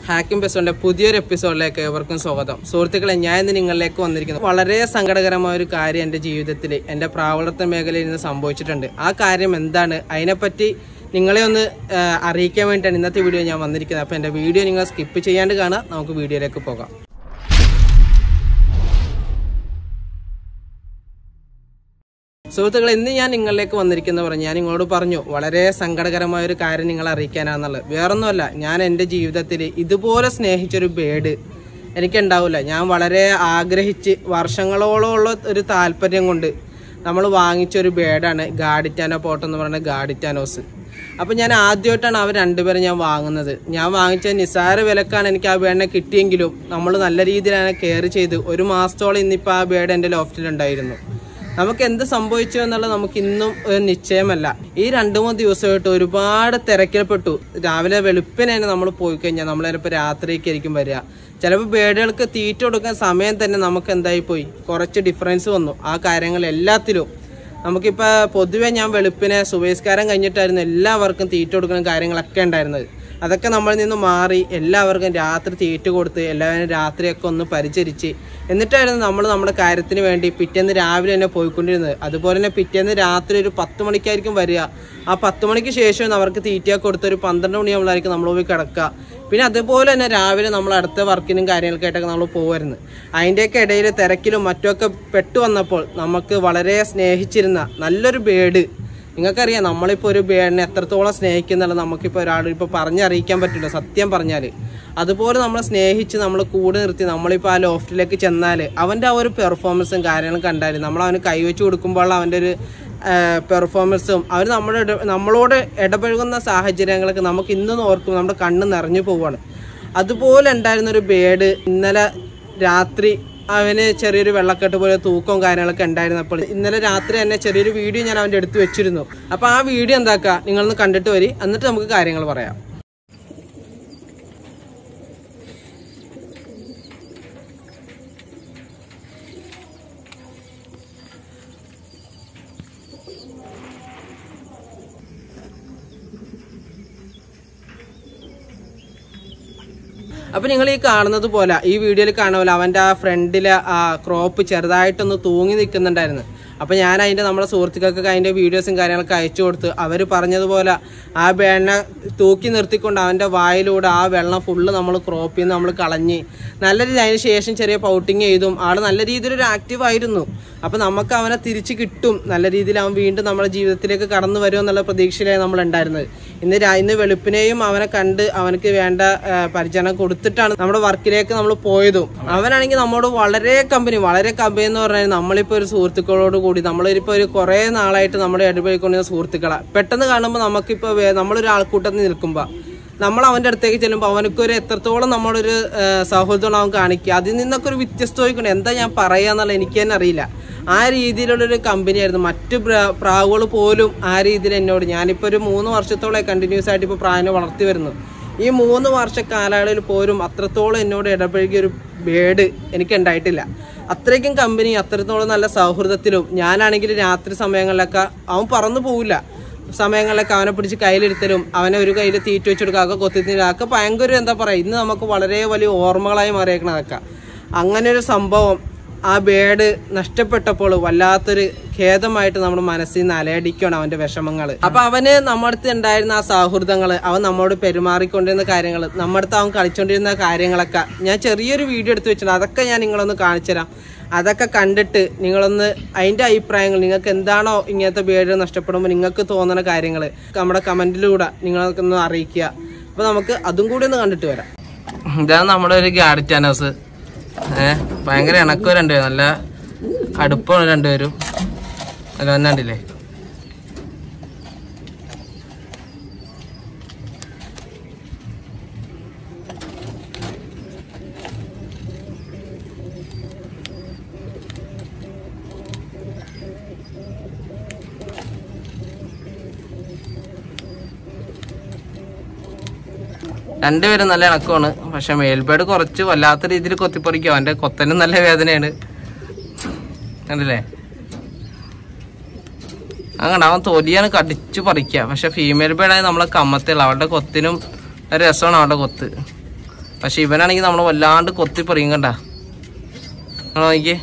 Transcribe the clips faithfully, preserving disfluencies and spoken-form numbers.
Hacking പെസോന്റെ പുതിയൊരു എപ്പിസോഡിലേക്ക് ഏവർക്കും സ്വാഗതം. സുഹൃത്തുക്കളെ, ഞാൻ ഇന്ന് നിങ്ങളിലേക്ക് വന്നിരിക്കുന്നത് വളരെ സങ്കടകരമായ ഒരു കാര്യം എൻ്റെ ജീവിതത്തിൽ എൻ്റെ പ്രാവളത്വ മേഖലയിൽ നിന്ന് സംഭവിച്ചിട്ടുണ്ട്. ആ കാര്യം എന്താണ്, അതിനെപ്പറ്റി നിങ്ങളെ ഒന്ന് അറിയിക്കാൻ വേണ്ടിയിട്ടാണ് ഇന്നത്തെ വീഡിയോ ഞാൻ വന്നിരിക്കുന്നത്. അപ്പോൾ എൻ്റെ വീഡിയോ നിങ്ങൾ സ്കിപ്പ് ചെയ്യാണ്ട് കാണാം. നമുക്ക് വീഡിയോയിലേക്ക് പോകാം. സുഹൃത്തുക്കളെ, ഇന്ന് ഞാൻ നിങ്ങളിലേക്ക് വന്നിരിക്കുന്ന പറഞ്ഞു ഞാൻ നിങ്ങളോട് പറഞ്ഞു വളരെ സങ്കടകരമായ ഒരു കാര്യം നിങ്ങളെ അറിയിക്കാനാണെന്നുള്ളത്. വേറൊന്നുമല്ല, ഞാൻ എൻ്റെ ജീവിതത്തിൽ ഇതുപോലെ സ്നേഹിച്ചൊരു ബേഡ് എനിക്കുണ്ടാവില്ല. ഞാൻ വളരെ ആഗ്രഹിച്ച് വർഷങ്ങളോളമുള്ള ഒരു താല്പര്യം കൊണ്ട് നമ്മൾ വാങ്ങിച്ചൊരു ബേഡാണ് ഗാഡിറ്റാനോ പോട്ടോ എന്ന് പറയുന്ന ഗാഡിറ്റാനോസ്. അപ്പോൾ ഞാൻ ആദ്യമായിട്ടാണ് അവർ രണ്ടുപേരും ഞാൻ വാങ്ങുന്നത്. ഞാൻ വാങ്ങിച്ച നിസ്സാര വിലക്കാണ് എനിക്ക് ആ ബേഡിനെ കിട്ടിയെങ്കിലും നമ്മൾ നല്ല രീതിയിലാണ് കെയർ ചെയ്ത് ഒരു മാസത്തോളം ഇന്നിപ്പോൾ ആ ബേഡ് എൻ്റെ ലോഫ്റ്റിലുണ്ടായിരുന്നു. നമുക്ക് എന്ത് സംഭവിച്ചു എന്നുള്ളത് നമുക്ക് ഇന്നും ഒരു നിശ്ചയമല്ല. ഈ രണ്ടു മൂന്ന് ദിവസമായിട്ട് ഒരുപാട് തിരക്കിൽപ്പെട്ടു. രാവിലെ വെളുപ്പിന് തന്നെ നമ്മൾ പോയി കഴിഞ്ഞാൽ നമ്മൾ ചിലപ്പോൾ രാത്രിയൊക്കെ ആയിരിക്കും വരിക. ചിലപ്പോൾ ബേഡുകൾക്ക് തീറ്റ കൊടുക്കാൻ സമയം തന്നെ നമുക്ക് എന്തായി പോയി കുറച്ച് ഡിഫറൻസ് വന്നു. ആ കാര്യങ്ങൾ എല്ലാത്തിലും നമുക്കിപ്പോൾ പൊതുവെ ഞാൻ വെളുപ്പിനെ സുബഹിസ്കാരം കഴിഞ്ഞിട്ടായിരുന്നു എല്ലാവർക്കും തീറ്റ കൊടുക്കുന്ന കാര്യങ്ങളൊക്കെ ഉണ്ടായിരുന്നത്. അതൊക്കെ നമ്മളിൽ നിന്ന് മാറി എല്ലാവർക്കും രാത്രി തീറ്റ കൊടുത്ത് എല്ലാവരും രാത്രിയൊക്കെ ഒന്ന് പരിചരിച്ച് എന്നിട്ടായിരുന്നു നമ്മൾ നമ്മുടെ കാര്യത്തിന് വേണ്ടി പിറ്റേന്ന് രാവിലെ തന്നെ പോയിക്കൊണ്ടിരുന്നത്. അതുപോലെ തന്നെ പിറ്റേന്ന് രാത്രി ഒരു പത്ത് മണിക്കായിരിക്കും വരിക. ആ പത്ത് മണിക്ക് ശേഷം അവർക്ക് തീറ്റയൊക്കെ കൊടുത്ത് ഒരു പന്ത്രണ്ട് മണിയാകുമ്പോഴായിരിക്കും നമ്മൾ പോയി കിടക്കുക. പിന്നെ അതുപോലെ തന്നെ രാവിലെ നമ്മൾ അടുത്ത വർക്കിനും കാര്യങ്ങൾക്കായിട്ടൊക്കെ നമ്മൾ പോകുമായിരുന്നു. അതിൻ്റെയൊക്കെ ഇടയിൽ തിരക്കിലും മറ്റുമൊക്കെ പെട്ടു വന്നപ്പോൾ നമുക്ക് വളരെ സ്നേഹിച്ചിരുന്ന നല്ലൊരു ബേഡ്, നിങ്ങൾക്കറിയാം നമ്മളിപ്പോൾ ഒരു ബേഡിനെ എത്രത്തോളം സ്നേഹിക്കുന്നുള്ളത് നമുക്കിപ്പോൾ ഒരാൾ ഇപ്പോൾ പറഞ്ഞറിയിക്കാൻ പറ്റില്ല സത്യം പറഞ്ഞാൽ. അതുപോലെ നമ്മൾ സ്നേഹിച്ച് നമ്മൾ കൂടെ നിർത്തി നമ്മളിപ്പോൾ ആ ലോഫ്റ്റിലേക്ക് ചെന്നാൽ അവൻ്റെ ആ ഒരു പെർഫോമൻസും കാര്യങ്ങളും കണ്ടാൽ നമ്മൾ അവന് കൈവച്ച് കൊടുക്കുമ്പോൾ അവൻ്റെ ഒരു പെർഫോമൻസും അവർ നമ്മുടെ നമ്മളോട് ഇടപഴകുന്ന സാഹചര്യങ്ങളൊക്കെ നമുക്ക് ഇന്നും ഓർക്കും നമ്മുടെ കണ്ണ് നിറഞ്ഞു പോവുകയാണ്. അതുപോലെ ഉണ്ടായിരുന്നൊരു ബേഡ് ഇന്നലെ രാത്രി അവന് ചെറിയൊരു വെള്ളക്കെട്ട് പോലെ തൂക്കവും കാര്യങ്ങളൊക്കെ ഉണ്ടായിരുന്നപ്പോൾ ഇന്നലെ രാത്രി തന്നെ ചെറിയൊരു വീഡിയോ ഞാൻ അവൻ്റെ അടുത്ത് വെച്ചിരുന്നു. അപ്പോൾ ആ വീഡിയോ എന്താക്കുക, നിങ്ങളൊന്ന് കണ്ടിട്ട് വരി, എന്നിട്ട് നമുക്ക് കാര്യങ്ങൾ പറയാം. അപ്പോൾ നിങ്ങൾ ഈ കാണുന്നത് പോലെ ഈ വീഡിയോയിൽ കാണുന്ന പോലെ അവൻ്റെ ആ ഫ്രണ്ടിലെ ആ ക്രോപ്പ് ചെറുതായിട്ടൊന്ന് തൂങ്ങി നിൽക്കുന്നുണ്ടായിരുന്നു. അപ്പോൾ ഞാൻ അതിൻ്റെ നമ്മുടെ സുഹൃത്തുക്കൾക്കൊക്കെ അതിൻ്റെ വീഡിയോസും കാര്യങ്ങളൊക്കെ അയച്ചു കൊടുത്ത് അവർ പറഞ്ഞതുപോലെ ആ ബേഡിനെ തൂക്കി നിർത്തിക്കൊണ്ട് അവൻ്റെ വായിലൂടെ ആ വെള്ളം ഫുള്ള് നമ്മൾ ക്രോപ്പിൽ നിന്ന് നമ്മൾ കളഞ്ഞ് നല്ല രീതി അതിന് ശേഷം ചെറിയ പൗട്ടിങ് ചെയ്തും ആൾ നല്ല രീതിയിലൊരു ആക്റ്റീവ് ആയിരുന്നു. അപ്പോൾ നമുക്ക് അവനെ തിരിച്ച് കിട്ടും, നല്ല രീതിയിൽ അവൻ വീണ്ടും നമ്മുടെ ജീവിതത്തിലേക്ക് കടന്നു വരും എന്നുള്ള പ്രതീക്ഷയിലാണ് നമ്മളുണ്ടായിരുന്നത്. ഇന്ന് ഇന്ന് വെളുപ്പിനെയും അവനെ കണ്ട് അവനക്ക് വേണ്ട പരിചരണം കൊടുത്തിട്ടാണ് നമ്മുടെ വർക്കിലേക്ക് നമ്മൾ പോയതും. അവനാണെങ്കിൽ നമ്മോട് വളരെ കമ്പനി വളരെ കമ്പനി എന്ന് പറഞ്ഞാൽ നമ്മളിപ്പോൾ ഒരു സുഹൃത്തുക്കളോട് കൂടി നമ്മളിപ്പോൾ ഒരു കുറേ നാളായിട്ട് നമ്മുടെ ഇടപെടിക്കൊണ്ടിരുന്ന സുഹൃത്തുക്കളാണ്. പെട്ടെന്ന് കാണുമ്പോൾ നമുക്കിപ്പോൾ നമ്മളൊരു ആൾക്കൂട്ടത്തിൽ നിൽക്കുമ്പോൾ നമ്മൾ അവൻ്റെ അടുത്തേക്ക് ചെല്ലുമ്പോൾ അവനക്കൊരു എത്രത്തോളം നമ്മളൊരു സൗഹൃദം അവൻ കാണിക്കുക. അതിൽ നിന്നൊക്കെ ഒരു വ്യത്യസ്തമായിക്കൊണ്ട് എന്താ ഞാൻ പറയുക എന്നുള്ളത് എനിക്ക് തന്നെ അറിയില്ല. ആ രീതിയിലുള്ളൊരു കമ്പനിയായിരുന്നു. മറ്റ് പ്രാവുകൾ പോലും ആ രീതിയിൽ എന്നോട്, ഞാനിപ്പോൾ ഒരു മൂന്ന് വർഷത്തോളം കണ്ടിന്യൂസ് ആയിട്ട് ഇപ്പോൾ പ്രാവിനെ വളർത്തി വരുന്നു. ഈ മൂന്ന് വർഷ കാലയളവിൽ പോലും അത്രത്തോളം എന്നോട് ഇടപഴകിയൊരു ബേഡ് എനിക്ക് ഉണ്ടായിട്ടില്ല. അത്രയ്ക്കും കമ്പനി, അത്രത്തോളം നല്ല സൗഹൃദത്തിലും ഞാനാണെങ്കിൽ രാത്രി സമയങ്ങളിലൊക്കെ അവൻ പറന്നു പോവില്ല. സമയങ്ങളിലൊക്കെ അവനെ പിടിച്ച് കയ്യിലെടുത്തലും അവനെ ഒരു കയ്യിൽ തീറ്റ വെച്ച് കൊടുക്കുക, ഒക്കെ കൊത്തിത്തിരിക്കുക, ഒക്കെ ഭയങ്കര എന്താ പറയുക ഇന്ന് നമുക്ക് വളരെ വലിയ ഓർമ്മകളായി മാറിയേക്കണം അതൊക്കെ. അങ്ങനെ ഒരു സംഭവം ആ ബേഡ് നഷ്ടപ്പെട്ടപ്പോൾ വല്ലാത്തൊരു ഖേദമായിട്ട് നമ്മുടെ മനസ്സിൽ നിന്ന് അലയടിക്കണം അവൻ്റെ വിഷമങ്ങൾ. അപ്പം അവന് നമ്മുടെ അടുത്ത് ഉണ്ടായിരുന്ന ആ സൗഹൃദങ്ങൾ, അവൻ നമ്മോട് പെരുമാറിക്കൊണ്ടിരുന്ന കാര്യങ്ങൾ, നമ്മുടെ അടുത്ത് അവൻ കളിച്ചുകൊണ്ടിരുന്ന കാര്യങ്ങളൊക്കെ ഞാൻ ചെറിയൊരു വീഡിയോ എടുത്ത് വെച്ചിട്ടുണ്ട്. അതൊക്കെ ഞാൻ നിങ്ങളൊന്ന് കാണിച്ചു തരാം. അതൊക്കെ കണ്ടിട്ട് നിങ്ങളൊന്ന് അതിൻ്റെ അഭിപ്രായങ്ങൾ, നിങ്ങൾക്ക് എന്താണോ ഇങ്ങനത്തെ ബേഡ് നഷ്ടപ്പെടുമ്പോൾ നിങ്ങൾക്ക് തോന്നുന്ന കാര്യങ്ങൾ നമ്മുടെ കമൻറ്റിലൂടെ നിങ്ങൾക്കൊന്ന് അറിയിക്കുക. അപ്പോൾ നമുക്ക് അതും കൂടി ഒന്ന് കണ്ടിട്ട് വരാം. ഇതാണ് നമ്മുടെ ഒരു ഗാഡിറ്റാനോസ്. ഏഹ് ഭയങ്കര ഇണക്കം രണ്ടുപേരും, നല്ല അടുപ്പമാണ് രണ്ടുപേരും. അല്ല വന്നാണ്ടില്ലേ, രണ്ടുപേരും നല്ല ഇണക്കമാണ്. പക്ഷെ മേൽബേഡ് കുറച്ച് വല്ലാത്ത രീതിയിൽ കൊത്തിപ്പറിക്കും. അവൻ്റെ കൊത്തനും നല്ല വേദനയാണ്, കണ്ടില്ലേ? അങ്ങനെ അവൻ തൊലിയാണ് കടിച്ചു പറിക്കുക. പക്ഷെ ഫീമെയിൽ ബേഡായി നമ്മളെ കമ്മത്തുള്ള അവളുടെ കൊത്തിനും ഒരു രസമാണ് അവളുടെ കൊത്ത്. പക്ഷെ ഇവനാണെങ്കിൽ നമ്മൾ വല്ലാണ്ട് കൊത്തി പറയും കണ്ട നോക്കിയേ.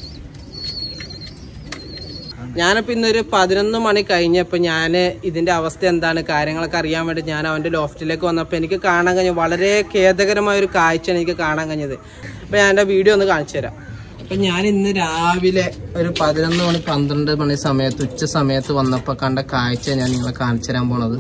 ഞാനിപ്പോൾ ഇന്നൊരു പതിനൊന്ന് മണി കഴിഞ്ഞപ്പോൾ ഞാൻ ഇതിൻ്റെ അവസ്ഥ എന്താണ് കാര്യങ്ങളൊക്കെ അറിയാൻ വേണ്ടി ഞാൻ അവൻ്റെ ലോഫ്റ്റിലേക്ക് വന്നപ്പോൾ എനിക്ക് കാണാൻ കഴിഞ്ഞ വളരെ ഖേദകരമായൊരു കാഴ്ചയാണ് എനിക്ക് കാണാൻ കഴിഞ്ഞത്. അപ്പോൾ ഞാൻ എൻ്റെ വീഡിയോ ഒന്ന് കാണിച്ചു തരാം. അപ്പം ഞാൻ ഇന്ന് രാവിലെ ഒരു പതിനൊന്ന് മണി പന്ത്രണ്ട് മണി സമയത്ത് ഉച്ച സമയത്ത് വന്നപ്പോൾ കണ്ട കാഴ്ച ഞാൻ നിങ്ങളെ കാണിച്ചു തരാൻ പോണത്.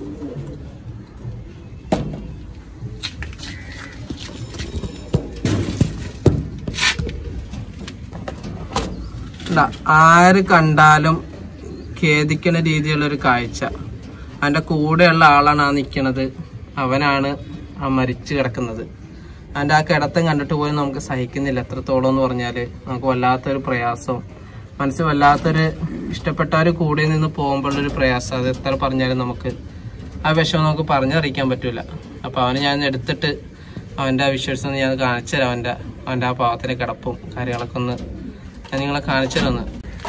ആര് കണ്ടാലും ഖേദിക്കുന്ന രീതിയിലുള്ളൊരു കാഴ്ച. അവൻ്റെ കൂടെയുള്ള ആളാണ് ആ നിൽക്കുന്നത്, അവനാണ് ആ മരിച്ചു കിടക്കുന്നത്. അവൻ്റെ ആ കിടത്തം കണ്ടിട്ട് പോലും നമുക്ക് സഹിക്കുന്നില്ല എത്രത്തോളം എന്ന് പറഞ്ഞാൽ. നമുക്ക് വല്ലാത്തൊരു പ്രയാസം, മനസ്സിൽ വല്ലാത്തൊരു ഇഷ്ടപ്പെട്ടവർ കൂടെ നിന്ന് പോകുമ്പോഴൊരു പ്രയാസം, അത് എത്ര പറഞ്ഞാലും നമുക്ക് ആ വിഷമം നമുക്ക് പറഞ്ഞറിയിക്കാൻ പറ്റില്ല. അപ്പോൾ അവന് ഞാൻ എടുത്തിട്ട് അവൻ്റെ ആ വിഷ്വൽസ് ഒന്ന് ഞാൻ കാണിച്ചു തരാം. അവൻ്റെ അവൻ്റെ ആ പാവത്തിൻ്റെ കിടപ്പും കാര്യങ്ങളൊക്കെ ഒന്ന് ഞാൻ നിങ്ങളെ കാണിച്ചു തരുന്നു.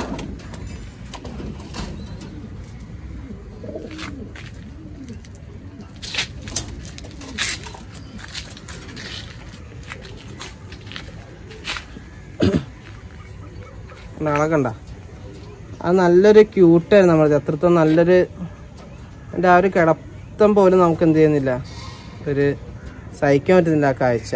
ആളെ കണ്ട അത് നല്ലൊരു ക്യൂട്ടായിരുന്നു. നമ്മളത് എത്രത്തോളം നല്ലൊരു എൻ്റെ ആ ഒരു കിടത്തം പോലും നമുക്ക് എന്ത് ചെയ്യുന്നില്ല, ഒരു സഹിക്കാൻ പറ്റുന്നില്ല ആ കാഴ്ച.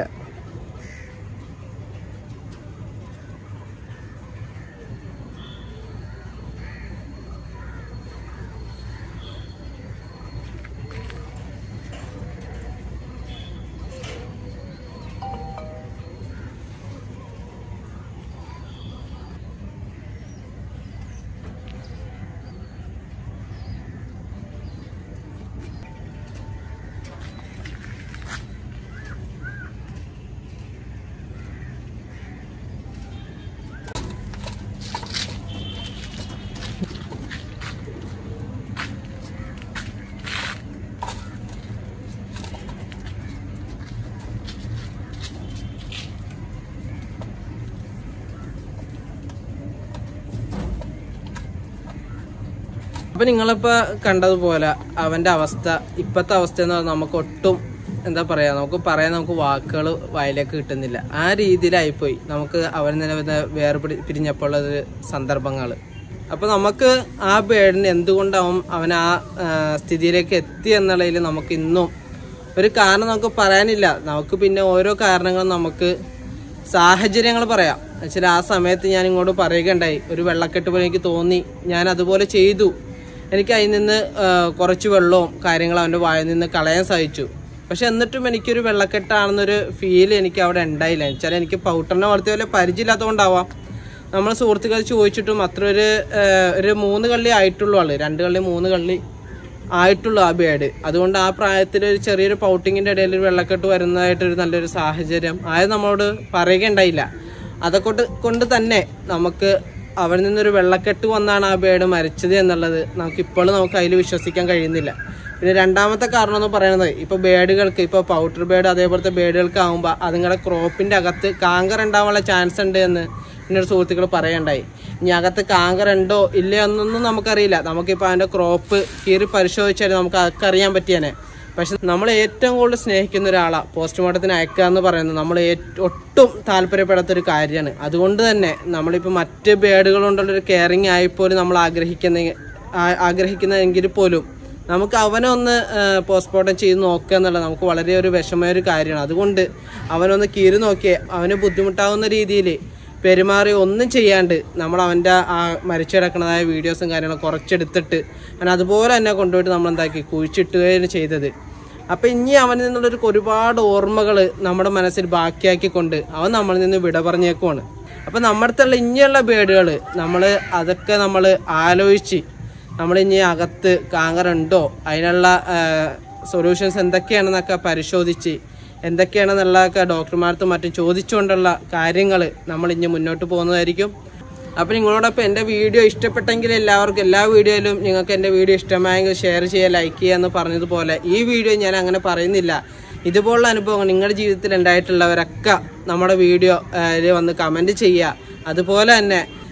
അപ്പം നിങ്ങളിപ്പോൾ കണ്ടതുപോലെ അവൻ്റെ അവസ്ഥ, ഇപ്പോഴത്തെ അവസ്ഥ എന്ന് പറഞ്ഞാൽ നമുക്ക് ഒട്ടും എന്താ പറയുക, നമുക്ക് പറയാൻ നമുക്ക് വാക്കുകൾ വായിലേക്ക് കിട്ടുന്നില്ല. ആ രീതിയിലായിപ്പോയി നമുക്ക് അവൻ തന്നെ വേർപിടി പിരിഞ്ഞപ്പോഴുള്ളൊരു സന്ദർഭങ്ങൾ. അപ്പോൾ നമുക്ക് ആ ബേഡിന് എന്തുകൊണ്ടാവും അവൻ ആ സ്ഥിതിയിലേക്ക് എത്തി എന്നുള്ളതിൽ നമുക്ക് ഇന്നും ഒരു കാരണം നമുക്ക് പറയാനില്ല. നമുക്ക് പിന്നെ ഓരോ കാരണങ്ങളും നമുക്ക് സാഹചര്യങ്ങൾ പറയാം. എന്നുവെച്ചാൽ ആ സമയത്ത് ഞാൻ ഇങ്ങോട്ട് പറയുകയുണ്ടായി, ഒരു വെള്ളക്കെട്ട് പോലെ എനിക്ക് തോന്നി, ഞാൻ അതുപോലെ ചെയ്തു. എനിക്ക് അതിൽ നിന്ന് കുറച്ച് വെള്ളവും കാര്യങ്ങളും അവൻ്റെ വായിൽ നിന്ന് കളയാൻ സാധിച്ചു. പക്ഷെ എന്നിട്ടും എനിക്കൊരു വെള്ളക്കെട്ടാണെന്നൊരു ഫീൽ എനിക്ക് അവിടെ ഉണ്ടായില്ല. വെച്ചാൽ എനിക്ക് പൗട്ടറിനെ വളർത്തിയ പോലെ പരിചയമില്ലാത്തതുകൊണ്ടാവാം. നമ്മൾ സുഹൃത്തുക്കൾ ചോദിച്ചിട്ടും അത്ര ഒരു ഒരു മൂന്ന് കള്ളി ആയിട്ടുള്ളൂ ആള്, രണ്ട് കള്ളി മൂന്ന് കള്ളി ആയിട്ടുള്ളൂ ആ ബേഡ്. അതുകൊണ്ട് ആ പ്രായത്തിൽ ഒരു ചെറിയൊരു പൗട്ടിങ്ങിൻ്റെ ഇടയിൽ ഒരു വെള്ളക്കെട്ട് വരുന്നതായിട്ടൊരു നല്ലൊരു സാഹചര്യം ആയത് നമ്മളോട് പറയുകയുണ്ടായില്ല. അതൊക്കെ കൊണ്ട് തന്നെ നമുക്ക് അവിടെ നിന്നൊരു വെള്ളക്കെട്ട് വന്നാണ് ആ ബേഡ് മരിച്ചത് എന്നുള്ളത് നമുക്കിപ്പോഴും നമുക്ക് അതിൽ വിശ്വസിക്കാൻ കഴിയുന്നില്ല. പിന്നെ രണ്ടാമത്തെ കാരണം എന്ന് പറയുന്നത്, ഇപ്പോൾ ബേഡുകൾക്ക്, ഇപ്പോൾ പൗട്ടർ ബേഡ് അതേപോലത്തെ ബേഡുകൾക്ക് ആകുമ്പോൾ അതുങ്ങളുടെ ക്രോപ്പിൻ്റെ അകത്ത് കാങ്കർ ഉണ്ടാവാനുള്ള ചാൻസ് ഉണ്ട് എന്ന് എന്നൊരു സുഹൃത്തുക്കൾ പറയണ്ടായി. ഇനി അകത്ത് കാങ്കർ ഉണ്ടോ ഇല്ലയോ എന്നൊന്നും നമുക്കറിയില്ല. നമുക്കിപ്പോൾ അതിൻ്റെ ക്രോപ്പ് കീറി പരിശോധിച്ചാൽ നമുക്ക് അതൊക്കെ അറിയാൻ പറ്റിയേനെ. പക്ഷെ നമ്മൾ ഏറ്റവും കൂടുതൽ സ്നേഹിക്കുന്ന ഒരാളാണ് പോസ്റ്റ്മോർട്ടത്തിന് അയക്കുക എന്ന് പറയുന്നത് നമ്മൾ ഒട്ടും താല്പര്യപ്പെടാത്തൊരു കാര്യമാണ്. അതുകൊണ്ട് തന്നെ നമ്മളിപ്പോൾ മറ്റ് ബേഡുകൾ കൊണ്ടുള്ളൊരു കെയറിങ് ആയിപ്പോലും നമ്മൾ ആഗ്രഹിക്കുന്ന ആഗ്രഹിക്കുന്നതെങ്കിൽ പോലും നമുക്ക് അവനെ ഒന്ന് പോസ്റ്റ്മോർട്ടം ചെയ്ത് നോക്കുക എന്നുള്ളത് നമുക്ക് വളരെ ഒരു വിഷമമായ ഒരു കാര്യമാണ്. അതുകൊണ്ട് അവനൊന്ന് കീറി നോക്കിയേ അവന് ബുദ്ധിമുട്ടാവുന്ന രീതിയിൽ പെരുമാറി ഒന്നും ചെയ്യാണ്ട് നമ്മൾ അവൻ്റെ ആ മരിച്ചു കിടക്കുന്നതായ വീഡിയോസും കാര്യങ്ങളും കുറച്ചെടുത്തിട്ട് അവൻ അതുപോലെ തന്നെ കൊണ്ടുപോയിട്ട് നമ്മളെന്താക്കി കുഴിച്ചിട്ടുകയാണ് ചെയ്തത്. അപ്പം ഇനി അവനിൽ നിന്നുള്ളൊരു ഒരുപാട് ഓർമ്മകൾ നമ്മുടെ മനസ്സിൽ ബാക്കിയാക്കിക്കൊണ്ട് അവൻ നമ്മളിൽ നിന്ന് വിട പറഞ്ഞേക്കുവാണ്. അപ്പം നമ്മുടെ അടുത്തുള്ള ഇനിയുള്ള ബേഡുകൾ നമ്മൾ അതൊക്കെ നമ്മൾ ആലോചിച്ച് നമ്മളിനി അകത്ത് കാങ്കറുണ്ടോ അതിനുള്ള സൊല്യൂഷൻസ് എന്തൊക്കെയാണെന്നൊക്കെ പരിശോധിച്ച് എന്തൊക്കെയാണെന്നുള്ളതൊക്കെ ഡോക്ടർമാർക്കും മറ്റും ചോദിച്ചുകൊണ്ടുള്ള കാര്യങ്ങൾ നമ്മൾ ഇനി മുന്നോട്ട് പോകുന്നതായിരിക്കും. അപ്പോൾ നിങ്ങളോടൊപ്പം എൻ്റെ വീഡിയോ ഇഷ്ടപ്പെട്ടെങ്കിൽ എല്ലാവർക്കും എല്ലാ വീഡിയോയിലും നിങ്ങൾക്ക് എൻ്റെ വീഡിയോ ഇഷ്ടമായെങ്കിൽ ഷെയർ ചെയ്യുക, ലൈക്ക് ചെയ്യുക എന്ന് പറഞ്ഞതുപോലെ ഈ വീഡിയോ ഞാൻ അങ്ങനെ പറയുന്നില്ല. ഇതുപോലുള്ള അനുഭവങ്ങൾ നിങ്ങളുടെ ജീവിതത്തിൽ ഉണ്ടായിട്ടുള്ളവരൊക്കെ നമ്മുടെ വീഡിയോ വന്ന് കമൻറ്റ് ചെയ്യുക. അതുപോലെ തന്നെ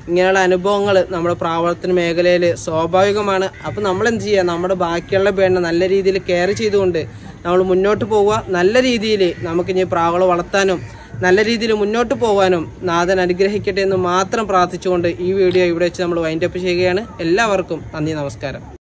ഇങ്ങനെയുള്ള അനുഭവങ്ങൾ നമ്മുടെ പ്രാവർത്തന മേഖലയിൽ സ്വാഭാവികമാണ്. അപ്പോൾ നമ്മൾ എന്ത് ചെയ്യുക, നമ്മുടെ ബാക്കിയുള്ള ബേഡിനെ നല്ല രീതിയിൽ കെയർ ചെയ്തുകൊണ്ട് നമ്മൾ മുന്നോട്ട് പോവുക. നല്ല രീതിയിൽ നമുക്കിനി പ്രാവുകളെ വളർത്താനും നല്ല രീതിയിൽ മുന്നോട്ട് പോകാനും നാഥൻ അനുഗ്രഹിക്കട്ടെ എന്ന് മാത്രം പ്രാർത്ഥിച്ചുകൊണ്ട് ഈ വീഡിയോ ഇവിടെ വെച്ച് നമ്മൾ വൈൻഡപ്പ് ചെയ്യുകയാണ്. എല്ലാവർക്കും നന്ദി, നമസ്കാരം.